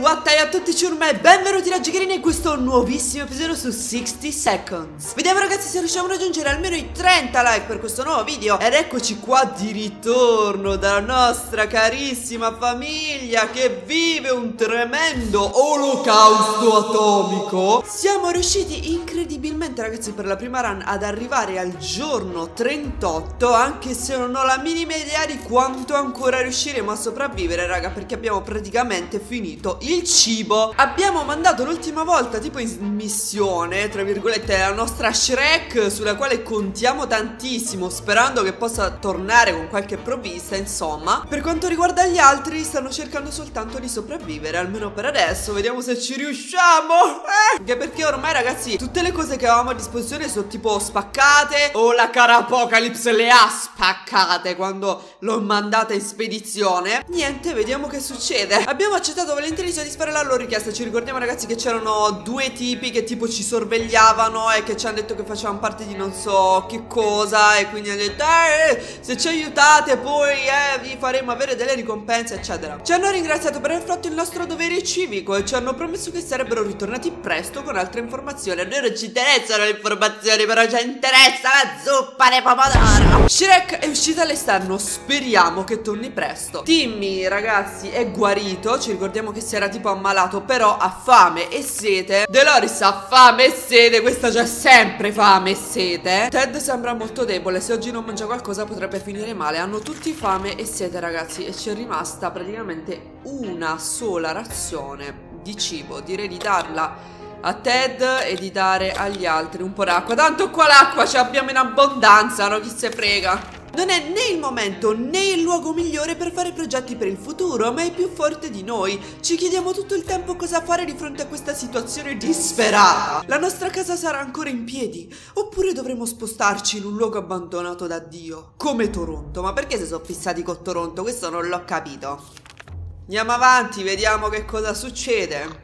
Wattai a tutti ciurma e benvenuti da Gigherini in questo nuovissimo episodio su 60 Seconds. Vediamo ragazzi se riusciamo a raggiungere almeno i 30 like per questo nuovo video. Ed eccoci qua di ritorno dalla nostra carissima famiglia che vive un tremendo olocausto atomico. Siamo riusciti incredibilmente ragazzi per la prima run ad arrivare al giorno 38, anche se non ho la minima idea di quanto ancora riusciremo a sopravvivere raga, perché abbiamo praticamente finito il cibo. Abbiamo mandato l'ultima volta tipo in missione tra virgolette la nostra Shrek, sulla quale contiamo tantissimo, sperando che possa tornare con qualche provvista. Insomma, per quanto riguarda gli altri stanno cercando soltanto di sopravvivere, almeno per adesso. Vediamo se ci riusciamo, anche perché ormai ragazzi tutte le cose che avevamo a disposizione sono tipo spaccate, o la cara Apocalypse le ha spaccate quando l'ho mandata in spedizione. Niente, vediamo che succede. Abbiamo accettato volentieri di soddisfare la loro richiesta. Ci ricordiamo ragazzi che c'erano due tipi che tipo ci sorvegliavano e che ci hanno detto che facevano parte di non so che cosa, e quindi hanno detto se ci aiutate poi vi faremo avere delle ricompense eccetera. Ci hanno ringraziato per aver fatto il nostro dovere civico e ci hanno promesso che sarebbero ritornati presto con altre informazioni. A noi non ci interessano le informazioni, però ci interessa la zuppa di pomodoro. Shrek è uscita all'esterno, speriamo che torni presto. Timmy ragazzi è guarito, ci ricordiamo che si era tipo ammalato, però ha fame e sete. Deloris ha fame e sete, questa c'ha sempre fame e sete. Ted sembra molto debole, se oggi non mangia qualcosa potrebbe finire male. Hanno tutti fame e sete ragazzi, e ci è rimasta praticamente una sola razione di cibo. Direi di darla a Ted e di dare agli altri un po' d'acqua. Tanto qua l'acqua ce l'abbiamo in abbondanza, no? Chi se frega. Non è né il momento né il luogo migliore per fare progetti per il futuro, ma è più forte di noi. Ci chiediamo tutto il tempo cosa fare di fronte a questa situazione disperata. La nostra casa sarà ancora in piedi, oppure dovremo spostarci in un luogo abbandonato da Dio, come Toronto. Ma perché si sono fissati con Toronto? Questo non l'ho capito. Andiamo avanti, vediamo che cosa succede.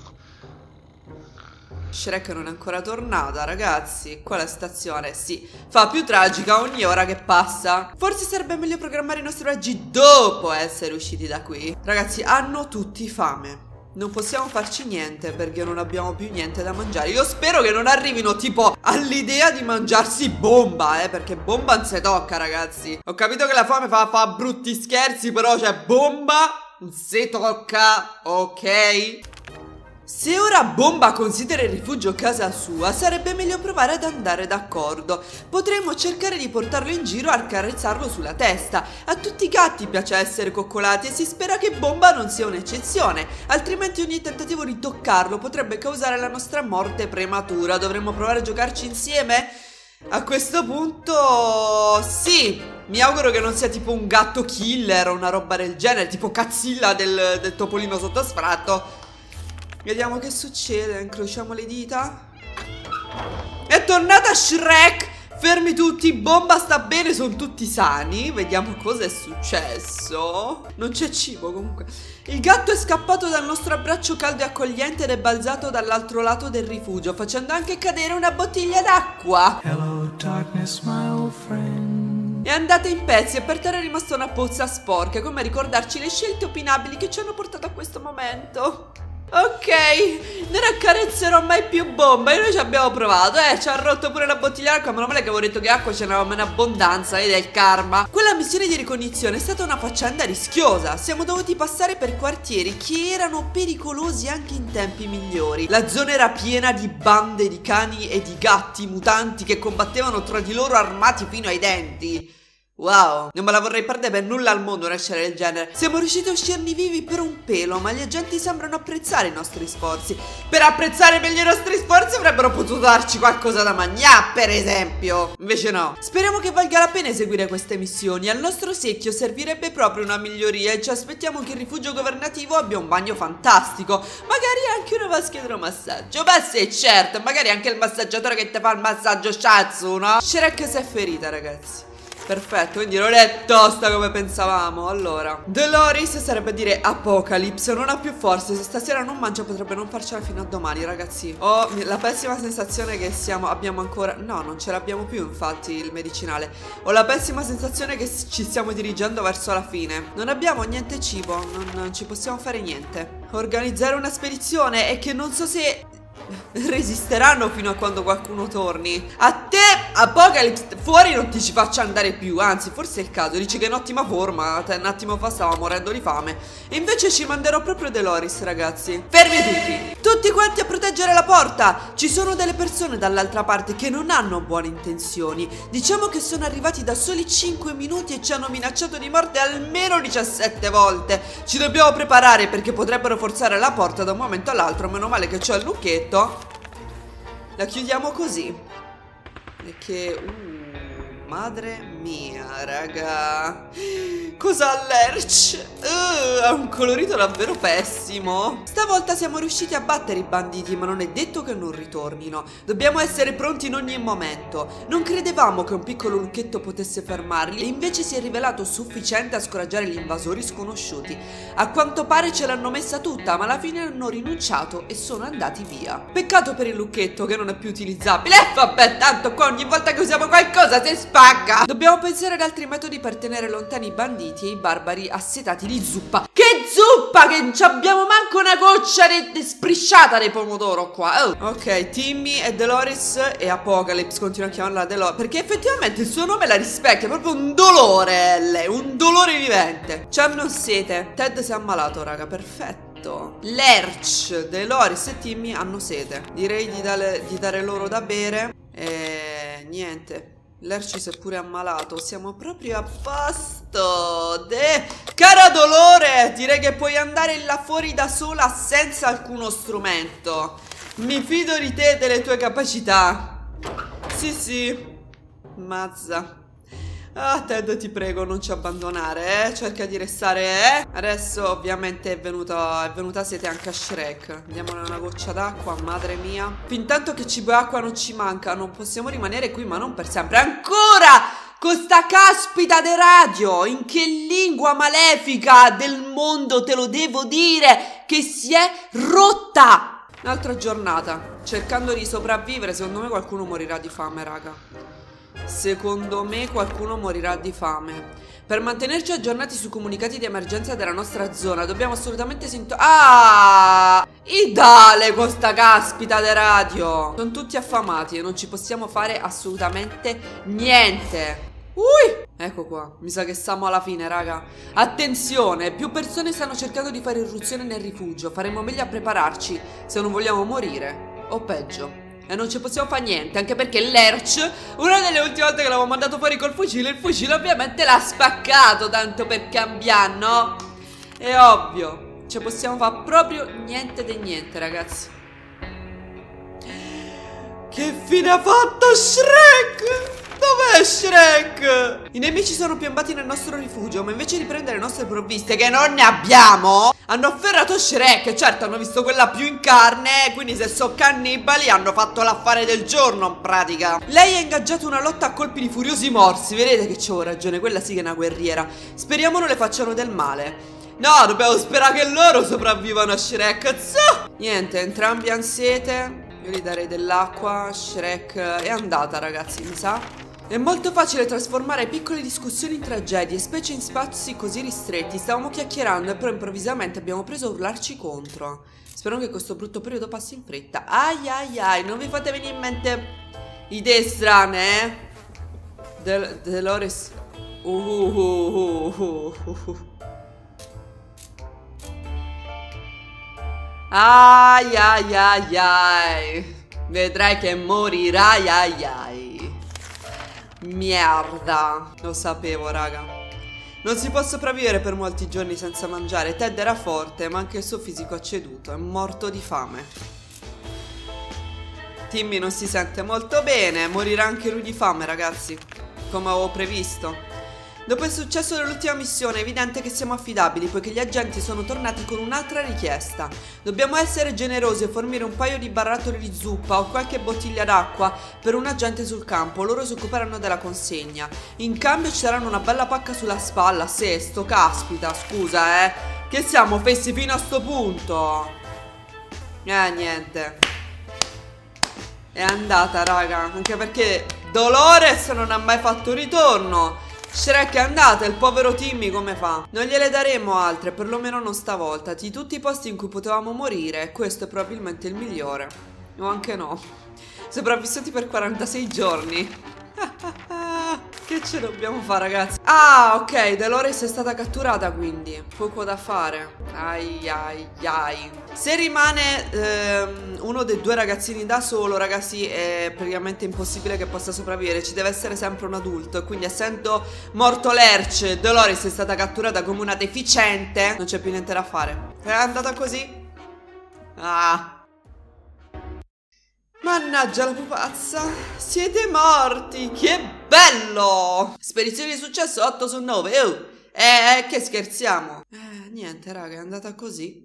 Shrek non è ancora tornata ragazzi. Qua la situazione si fa più tragica ogni ora che passa. Forse sarebbe meglio programmare i nostri viaggi dopo essere usciti da qui. Ragazzi hanno tutti fame, non possiamo farci niente perché non abbiamo più niente da mangiare. Io spero che non arrivino tipo all'idea di mangiarsi Bomba, perché Bomba non si tocca ragazzi. Ho capito che la fame fa brutti scherzi, però c'è Bomba non si tocca, ok? Se ora Bomba considera il rifugio casa sua, sarebbe meglio provare ad andare d'accordo. Potremmo cercare di portarlo in giro e accarezzarlo sulla testa. A tutti i gatti piace essere coccolati e si spera che Bomba non sia un'eccezione, altrimenti ogni tentativo di toccarlo potrebbe causare la nostra morte prematura. Dovremmo provare a giocarci insieme? A questo punto sì, mi auguro che non sia tipo un gatto killer o una roba del genere, tipo Cazzilla del topolino sotto sfratto. Vediamo che succede, incrociamo le dita. È tornata Shrek! Fermi tutti, Bomba sta bene, sono tutti sani. Vediamo cosa è successo. Non c'è cibo comunque. Il gatto è scappato dal nostro abbraccio caldo e accogliente ed è balzato dall'altro lato del rifugio, facendo anche cadere una bottiglia d'acqua. Hello darkness, my old friend. È andata in pezzi e per terra è rimasta una pozza sporca, come a ricordarci le scelte opinabili che ci hanno portato a questo momento. Ok, non accarezzerò mai più Bomba. E noi ci abbiamo provato, ci ha rotto pure la bottiglia d'acqua. Meno male che avevo detto che acqua ce n'avevamo in abbondanza, ed è il karma. Quella missione di ricognizione è stata una faccenda rischiosa. Siamo dovuti passare per quartieri che erano pericolosi anche in tempi migliori. La zona era piena di bande di cani e di gatti mutanti che combattevano tra di loro armati fino ai denti. Wow, non me la vorrei perdere per nulla al mondo una scena del genere. Siamo riusciti a uscirne vivi per un pelo, ma gli agenti sembrano apprezzare i nostri sforzi. Per apprezzare meglio i nostri sforzi avrebbero potuto darci qualcosa da mangiare, per esempio. Invece no. Speriamo che valga la pena eseguire queste missioni. Al nostro secchio servirebbe proprio una miglioria e ci aspettiamo che il rifugio governativo abbia un bagno fantastico, magari anche una vasca idromassaggio. Ma sì, certo, magari anche il massaggiatore che ti fa il massaggio shiatsu, no? Shrek si è ferita ragazzi. Perfetto, quindi non è tosta come pensavamo. Allora, Dolores sarebbe a dire Apocalypse non ha più forze. Se stasera non mangia potrebbe non farcela fino a domani, ragazzi. Ho la pessima sensazione che abbiamo ancora... No, non ce l'abbiamo più infatti il medicinale. Ho la pessima sensazione che ci stiamo dirigendo verso la fine. Non abbiamo niente cibo, non ci possiamo fare niente. Organizzare una spedizione e che non so se... resisteranno fino a quando qualcuno torni. A te, Apocalypse, fuori non ti ci faccio andare più. Anzi, forse è il caso. Dici che è in ottima forma. Un attimo fa stava morendo di fame. E invece ci manderò proprio Dolores, ragazzi. Fermi tutti. Tutti quanti a proteggere la porta. Ci sono delle persone dall'altra parte che non hanno buone intenzioni. Diciamo che sono arrivati da soli 5 minuti e ci hanno minacciato di morte almeno 17 volte. Ci dobbiamo preparare perché potrebbero forzare la porta da un momento all'altro. Meno male che c'è il lucchetto. La chiudiamo così. E che... madre mia, raga. Cos'ha Lerch? Ha un colorito davvero pessimo. Stavolta siamo riusciti a battere i banditi, ma non è detto che non ritornino. Dobbiamo essere pronti in ogni momento. Non credevamo che un piccolo lucchetto potesse fermarli, e invece si è rivelato sufficiente a scoraggiare gli invasori sconosciuti. A quanto pare ce l'hanno messa tutta, ma alla fine hanno rinunciato e sono andati via. Peccato per il lucchetto che non è più utilizzabile. Vabbè, tanto qua ogni volta che usiamo qualcosa si spacca. Dobbiamo pensare ad altri metodi per tenere lontani i banditi e i barbari assetati di zuppa. Che zuppa? Che non abbiamo manco una goccia sprisciata di pomodoro qua. Oh. Ok, Timmy e Dolores e Apocalypse, continuo a chiamarla Dolores perché effettivamente il suo nome la rispecchia. È proprio un dolore lei, un dolore vivente. C'hanno sete. Ted si è ammalato, raga, perfetto. Lerch, Dolores e Timmy hanno sete. Direi di dare loro da bere. E niente, Lerch si è pure ammalato. Siamo proprio a posto. Cara Dolore, direi che puoi andare là fuori da sola senza alcuno strumento. Mi fido di te e delle tue capacità. Sì, mazza. Ah, Ted, ti prego, non ci abbandonare, cerca di restare, Adesso ovviamente è venuta sete anche a Shrek. Diamole una goccia d'acqua, madre mia. Fintanto che cibo e acqua non ci mancano, possiamo rimanere qui, ma non per sempre. Ancora con sta caspita de radio. In che lingua malefica del mondo te lo devo dire che si è rotta? Un'altra giornata, cercando di sopravvivere. Secondo me qualcuno morirà di fame, raga. Secondo me qualcuno morirà di fame. Per mantenerci aggiornati sui comunicati di emergenza della nostra zona dobbiamo assolutamente Idale con sta caspita de radio. Sono tutti affamati e non ci possiamo fare assolutamente niente. Ecco qua, mi sa che siamo alla fine, raga. Attenzione, più persone stanno cercando di fare irruzione nel rifugio. Faremo meglio a prepararci se non vogliamo morire, o peggio. E non ci possiamo fare niente, anche perché Lerch, una delle ultime volte che l'avevo mandato fuori col fucile, il fucile ovviamente l'ha spaccato, tanto per cambiare, no? È ovvio, ci possiamo fare proprio niente di niente, ragazzi. Che fine ha fatto Shrek? Dov'è Shrek? I nemici sono piombati nel nostro rifugio, ma invece di prendere le nostre provviste, che non ne abbiamo, hanno afferrato Shrek. Certo, hanno visto quella più in carne, quindi se sono cannibali hanno fatto l'affare del giorno in pratica. Lei ha ingaggiato una lotta a colpi di furiosi morsi. Vedete che c'ho ragione, quella sì che è una guerriera. Speriamo non le facciano del male. No, dobbiamo sperare che loro sopravvivano a Shrek. Niente, entrambi hanno sete. Io gli darei dell'acqua. Shrek è andata, ragazzi, mi sa. È molto facile trasformare piccole discussioni in tragedie, specie in spazi così ristretti. Stavamo chiacchierando e però improvvisamente abbiamo preso a urlarci contro. Spero che questo brutto periodo passi in fretta. Ai ai ai, non vi fate venire in mente idee strane, Dolores. Ai ai ai ai. Vedrai che morirai, ai ai. Merda. Lo sapevo, raga. Non si può sopravvivere per molti giorni senza mangiare. Ted era forte, ma anche il suo fisico ha ceduto. È morto di fame. Timmy non si sente molto bene. Morirà anche lui di fame, ragazzi, come avevo previsto. Dopo il successo dell'ultima missione è evidente che siamo affidabili, poiché gli agenti sono tornati con un'altra richiesta. Dobbiamo essere generosi e fornire un paio di barattoli di zuppa o qualche bottiglia d'acqua per un agente sul campo. Loro si occuperanno della consegna. In cambio ci daranno una bella pacca sulla spalla. Sto caspita, scusa, che siamo fessi fino a sto punto. Niente. È andata, raga. Anche perché Dolores non ha mai fatto ritorno. Shrek è andata, il povero Timmy come fa? Non gliele daremo altre, perlomeno non stavolta. Di tutti i posti in cui potevamo morire, questo è probabilmente il migliore. O anche no. Sopravvissuti per 46 giorni. Che ce dobbiamo fare, ragazzi? Ah, ok, Dolores è stata catturata, quindi poco da fare. Ai ai ai. Se rimane uno dei due ragazzini da solo, ragazzi, è praticamente impossibile che possa sopravvivere. Ci deve essere sempre un adulto. Quindi, essendo morto Lerch, Dolores è stata catturata come una deficiente. Non c'è più niente da fare. È andata così. Ah. Mannaggia la pupazza. Siete morti. Che bello. Spedizione di successo 8 su 9. Oh. Che scherziamo. Niente raga, è andata così.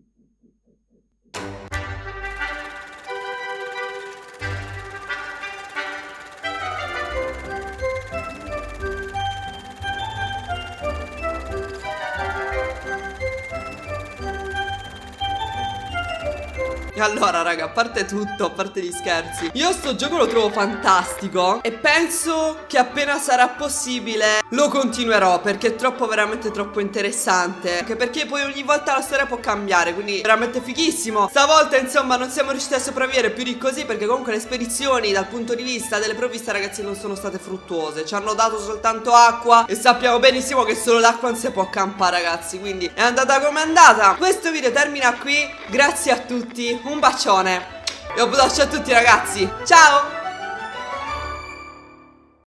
Allora raga, a parte tutto, a parte gli scherzi, io sto gioco lo trovo fantastico e penso che appena sarà possibile lo continuerò, perché è troppo, veramente troppo interessante. Anche perché poi ogni volta la storia può cambiare, quindi veramente fighissimo. Stavolta insomma non siamo riusciti a sopravvivere più di così, perché comunque le spedizioni dal punto di vista delle provviste, ragazzi, non sono state fruttuose. Ci hanno dato soltanto acqua e sappiamo benissimo che solo l'acqua non si può campare, ragazzi. Quindi è andata come è andata. Questo video termina qui, grazie a tutti, un bacione e un bacio a tutti ragazzi, ciao!